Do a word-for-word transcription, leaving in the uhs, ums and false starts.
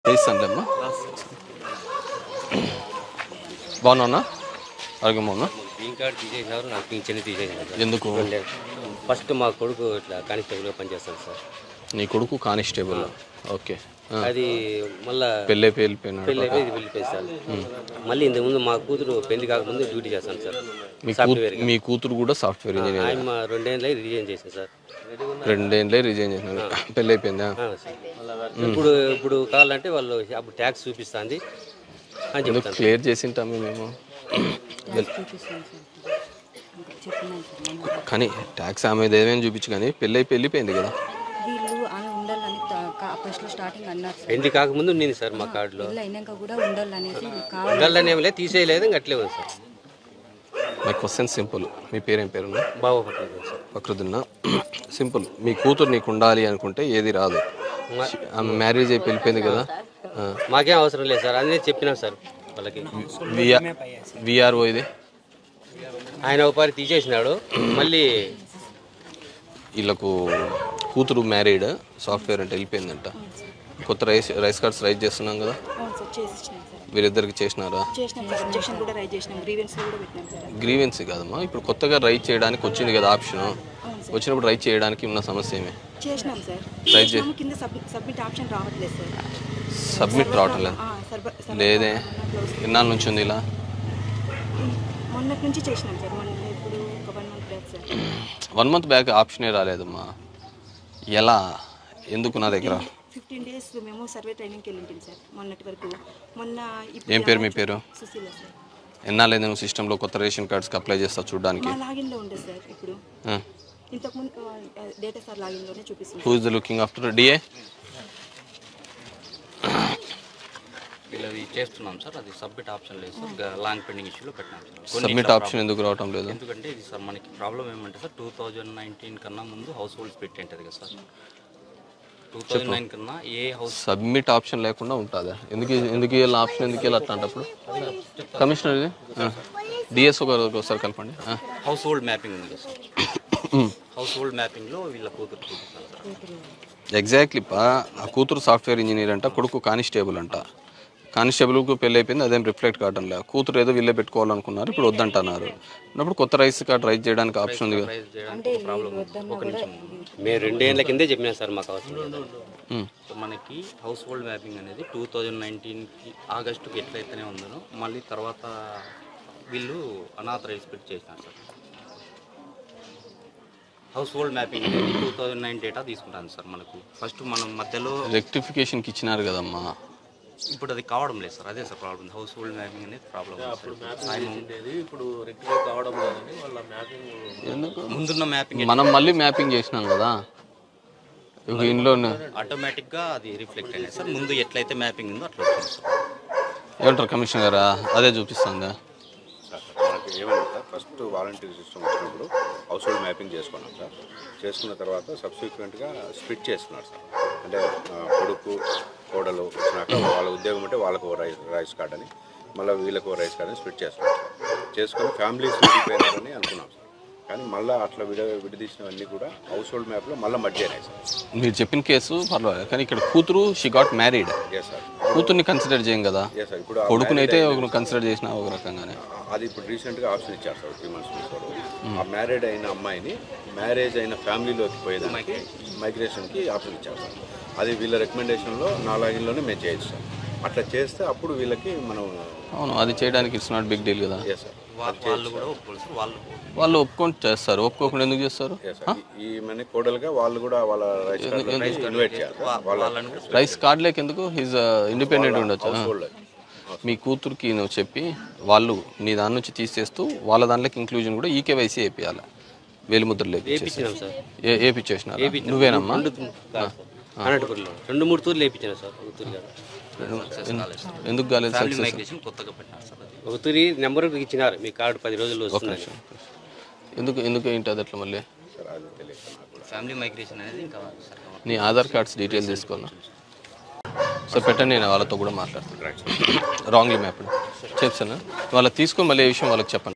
చేస్తానులేమ్మా. బాగున్నా ఆరోగ్యం బాగున్నా. గ్రీన్ కార్డ్ తీసేసినారు, నాకు పింఛన్ తీసేసినారు. ఎందుకు? ఫస్ట్ మా కొడుకు ఇట్లా కానిస్టేబుల్గా పనిచేస్తాను సార్. నీ కొడుకు కానిస్టేబుల్? ఓకే. అది మళ్ళీ పెళ్ళి వెళ్ళిపోయినా పెళ్ళి అయిపోయి వెళ్ళిపోయింది సార్. మళ్ళీ ఇంతకుముందు మా కూతురు పెళ్లి కాకముందు డ్యూటీ చేస్తాను సార్. మీ కూతురు మీ కూతురు కూడా సాఫ్ట్వేర్ ఇంజనీర్? ఆయన రెండేళ్ళే రిజైన్ చేశాను సార్. రెండేళ్ళే రిజైన్ చేసినారు. పెళ్ళి అయిపోయిందా? ఇప్పుడు ఇప్పుడు కావాలంటే వాళ్ళు అప్పుడు ట్యాక్స్ చూపిస్తుంది అని చెప్తాను. క్లియర్ చేసింటాము మేము, కానీ ట్యాక్స్ ఆమె ఏమైనా చూపించు, కానీ పెళ్ళి అయిపోయి వెళ్ళిపోయింది కదా. పెళ్లి కాకముందు ఉంది సార్ మా కార్డులో. ఉండాలని ఏమి లేదు, తీసేయలేదు, ఇంకా అట్లే ఉంది సార్. My question simple. మీ పేరేం పేరు? బాబు ఫక్రుద్దీన్. సింపుల్. మీ కూతురు నీకు ఉండాలి అనుకుంటే ఏది రాదు. ఆమె మ్యారేజ్ అయిపోయి వెళ్ళిపోయింది కదా. మాకేం అవసరం లేదు సార్, అదే చెప్పినాం సార్ వాళ్ళకి. విఆర్ఓ ఇది ఆయన ఒకసారి తీసేసినాడు. మళ్ళీ వీళ్ళకు కూతురు మ్యారీడ్, సాఫ్ట్వేర్ అంటే వెళ్ళిపోయిందంట. కొత్త రైస్ రైస్ కార్డ్స్ రైజ్ చేస్తున్నాం కదా, వీరిద్దరికి చేసినారా? గ్రీవెన్స్ కాదమ్మా, ఇప్పుడు కొత్తగా రైజ్ చేయడానికి వచ్చింది కదా ఆప్షన్. వచ్చినప్పుడు రైజ్ చేయడానికి ఉన్న సమస్య ఏమి? రైజ్ సబ్మిట్ రావటం లేదు. లేదే, ఎన్నాళ్ళ నుంచి ఉంది ఇలా? వన్ మంత్ బ్యాక్ ఆప్షనే రాలేదమ్మా. ఎలా, ఎందుకు? నా దగ్గర ఫిఫ్టీన్ డేస్ మేము సర్వే ట్రైనింగ్కి వెళ్ళింటాం సార్ మొన్నటి వరకు. మొన్న ఏం పేరు మీ పేరు? సుశీల సార్. ఎన్నాళ్ళైంది నువ్వు సిస్టంలో కొత్త రేషన్ కార్డ్స్కి అప్లై చేస్తావు చూడడానికి? లాగిన్లో ఉండే సార్. ఇప్పుడు ఇంతకుముందు డేటా సార్ లాగిన్లోనే చూపిస్తుంది. Who is the looking after DA? వీళ్ళవి చేస్తున్నాం సార్, అది సబ్మిట్ ఆప్షన్ లేదు సార్. లాంగ్ పెండింగ్ ఇష్యూలో పెట్టినాం సార్. సబ్మిట్ ఆప్షన్ ఎందుకు రావటం లేదు? ఎందుకంటే ఇది సార్ మనకి ప్రాబ్లం ఏమంటే సార్, టూ థౌజండ్ నైన్టీన్ కన్నా ముందు హౌస్ హోల్డ్ స్ప్లిట్ ఉంటుంది కదా సార్. టూ థౌజండ్ నైన్ కన్నా ఏ హౌస్ సబ్మిట్ ఆప్షన్ లేకుండా ఉంటుందా? ఎందుకు ఎందుకు వెళ్ళి ఆప్షన్ ఎందుకు వెళ్ళి అట్లాంటప్పుడు? కమిషనర్ ఇది డిఎస్ఓ గారు ఒకసారి కలపండి. హౌస్ హోల్డ్ మ్యాపింగ్ ఉంది కదా సార్. హౌస్ హోల్డ్ మ్యాపింగ్లో వీళ్ళ కూతురు చూపిస్తాను సార్. ఎగ్జాక్ట్లీ పా. ఆ కూతురు సాఫ్ట్వేర్ ఇంజనీర్ అంట, కొడుకు కానిస్టేబుల్ అంట. కానిస్టేబుల్కు పెళ్ళి అయిపోయింది, అదేం రిఫ్లెక్ట్ కావడం లేదు. కూతురు ఏదో వీళ్ళే పెట్టుకోవాలనుకున్నారు, ఇప్పుడు వద్దంటున్నారు. అన్నప్పుడు కొత్త రైస్ కార్డ్ రైజ్ చేయడానికి ఆప్షన్ ఉంది కదా. మేము రెండేళ్ల కిందే చెప్పినా సార్ మాకు అవసరం లేదు. మనకి హౌస్ హోల్డ్ మ్యాపింగ్ అనేది టూ థౌజండ్ నైన్టీన్కి ఆగస్టుకి ఎట్లయితేనే ఉందనో మళ్ళీ తర్వాత వీళ్ళు అనాథరైజ్ పెట్టి చేసినారు సార్. హౌస్ హోల్డ్ మ్యాపింగ్ అనేది టూ థౌజండ్ నైన్ డేటా తీసుకుంటాను సార్. మనకు ఫస్ట్ మనం మధ్యలో రెక్టిఫికేషన్కి ఇచ్చినారు కదమ్మా, ఇప్పుడు అది కావడం లేదు సార్. అదే sir problem. Household mapping అనేది ప్రాబ్లం. ఇప్పుడు రెక్టిఫై కావడం లేదని వాళ్ళ మ్యాపింగ్ ముందున్న మ్యాపింగ్ మనం మళ్ళీ మ్యాపింగ్ చేసినాం కదా ఇంట్లో. ఆటోమేటిక్గా అది రిఫ్లెక్ట్ అయ్యింది సార్. ముందు ఎట్లయితే మ్యాపింగ్ ఉందో అట్లా వచ్చింది సార్. ఏమంటారు కమిషనర్ గారా? అదే చూపిస్తుందా? మనకి ఏమన్నా సార్, ఫస్ట్ వాలంటీర్ సిస్టమ్ వచ్చినప్పుడు హౌస్ హోల్డ్ మ్యాపింగ్ చేసుకున్నాం సార్. చేసుకున్న తర్వాత సబ్సిక్వెంట్గా స్ప్లిట్ చేసుకున్నారు సార్. అంటే కొడుకు కోడలు వచ్చినాక వాళ్ళ ఉద్యోగం అంటే వాళ్ళకు రైస్ రైస్ కార్డ్ అని, మళ్ళీ వీళ్ళకు రైస్ కార్డ్ అని స్ప్లిట్ చేసుకున్నాం సార్. చేసుకుని ఫ్యామిలీస్ విడిపోయినారని అనుకున్నాం సార్. కానీ మళ్ళీ అట్లా విడ విడదీసినవన్నీ కూడా హౌస్ హోల్డ్ మ్యాప్లో మళ్ళీ మర్జ్ అయినాయి సార్. మీరు చెప్పిన కేసు పర్వాలేదు, కానీ ఇక్కడ కూతురు she got married. Yes sir. కూతుర్ని కన్సిడర్ చేయం కదా. Yes sir. ఇప్పుడు కొడుకునైతే కన్సిడర్ చేసిన ఒక రకంగానే. అది ఇప్పుడు రీసెంట్గా ఆప్షన్ ఇచ్చారు సార్, త్రీ మంత్స్ బిఫోర్. ఆ మ్యారీడ్ అయిన అమ్మాయిని మ్యారేజ్ అయిన ఫ్యామిలీలోకి పోయేదానికి మైగ్రేషన్కి ఆప్షన్ ఇచ్చారు సార్. అది వీళ్ళ రికమెండేషన్లో నా లాగిన్లోనే మేము చేయొచ్చు సార్. అట్లా చేస్తే అప్పుడు వీళ్ళకి మనం అవును, అది చేయడానికి ఇట్స్ నాట్ బిగ్ డీల్ కదా. Yes sir. వాళ్ళు కూడా ఒప్పుకోరు సార్. వాళ్ళు వాళ్ళు ఒప్పుకొని చేస్తారు, ఒప్పుకోకుండా ఎందుకు చేస్తారు? ఈ మన కోడలుగా వాళ్ళు కూడా వాళ్ళ రైస్ కార్డ్ ఇన్వైట్ చేయాలి. రైస్ కార్డ్ లేక ఎందుకు? ఈజ్ ఇండిపెండెంట్ ఉండొచ్చు. మీ కూతురికి నువ్వు చెప్పి వాళ్ళు నీ దాని నుంచి తీసేస్తూ వాళ్ళ దాంట్లోకి ఇంక్లూజన్ కూడా ఈకేవైసీ వేపియాలి. వేలిముద్రలు వేపించేసినారు. నువ్వేనమ్మా? అనంతపురంలో రెండు మూడు తూర్లు వేయించాను సార్. ఎందుకు కాలేదు? కొత్తగా పెట్టినారు సార్. ఒక తూరి నెంబర్ ఇచ్చినారు, మీ కార్డు పది రోజుల్లో వస్తుంది. ఎందుకు ఎందుకు ఏంటి అది అట్లా? మళ్ళీ ఫ్యామిలీ మైగ్రేషన్ అనేది ఇంకా నీ ఆధార్ కార్డ్స్ డీటెయిల్స్ తీసుకోనా సార్? పెట్టండి, నేను వాళ్ళతో కూడా మాట్లాడుతాను. రాంగ్లీ మ్యాప్ చెప్తాను. వాళ్ళకి తీసుకొని మళ్ళీ ఏ విషయం వాళ్ళకి చెప్పండి.